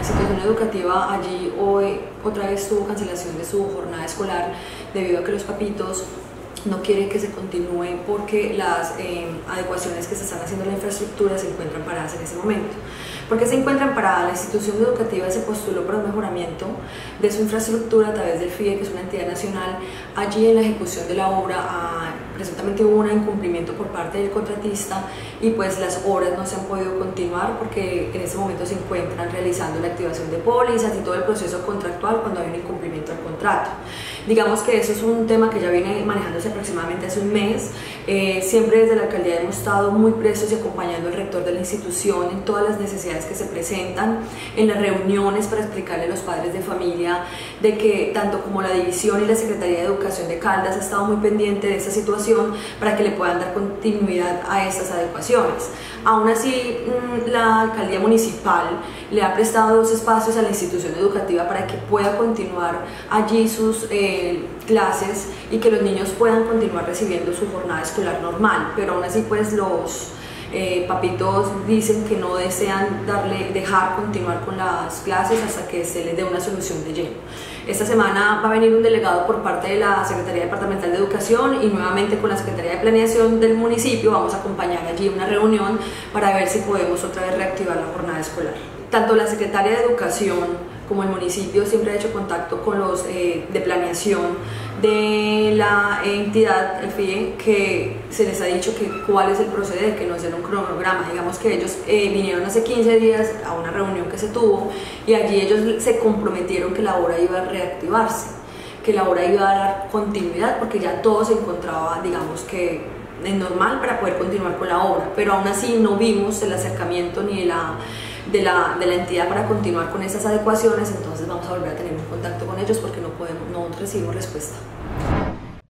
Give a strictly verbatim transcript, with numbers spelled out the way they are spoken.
institución educativa allí hoy otra vez tuvo cancelación de su jornada escolar debido a que los papitos no quieren que se continúe porque las eh, adecuaciones que se están haciendo a la infraestructura se encuentran paradas en ese momento. ¿Por qué se encuentran paradas? La institución educativa se postuló para un mejoramiento de su infraestructura a través del F I E, que es una entidad nacional. Allí en la ejecución de la obra ah, presuntamente hubo un incumplimiento por parte del contratista y pues las obras no se han podido continuar porque en ese momento se encuentran realizando la activación de pólizas y todo el proceso contractual cuando hay un incumplimiento del contrato. Digamos que eso es un tema que ya viene manejándose aproximadamente hace un mes. Eh, siempre desde la alcaldía hemos estado muy presos y acompañando al rector de la institución en todas las necesidades que se presentan, en las reuniones para explicarle a los padres de familia de que tanto como la división y la Secretaría de Educación de Caldas ha estado muy pendiente de esta situación para que le puedan dar continuidad a estas adecuaciones. Aún así, la alcaldía municipal le ha prestado dos espacios a la institución educativa para que pueda continuar allí sus eh, clases y que los niños puedan continuar recibiendo su jornada escolar normal, pero aún así pues los eh, papitos dicen que no desean darle, dejar continuar con las clases hasta que se les dé una solución de lleno. Esta semana va a venir un delegado por parte de la Secretaría Departamental de Educación y nuevamente con la Secretaría de Planeación del municipio vamos a acompañar allí una reunión para ver si podemos otra vez reactivar la jornada escolar. Tanto la Secretaría de Educación como el municipio siempre ha hecho contacto con los eh, de planeación de la entidad, el F I E, que se les ha dicho que cuál es el proceder, que nos den un cronograma. Digamos que ellos eh, vinieron hace quince días a una reunión que se tuvo y allí ellos se comprometieron que la obra iba a reactivarse, que la obra iba a dar continuidad porque ya todo se encontraba, digamos que en normal para poder continuar con la obra, pero aún así no vimos el acercamiento ni la De la, de la entidad para continuar con esas adecuaciones. Entonces vamos a volver a tener un contacto con ellos porque no podemos, no recibimos respuesta.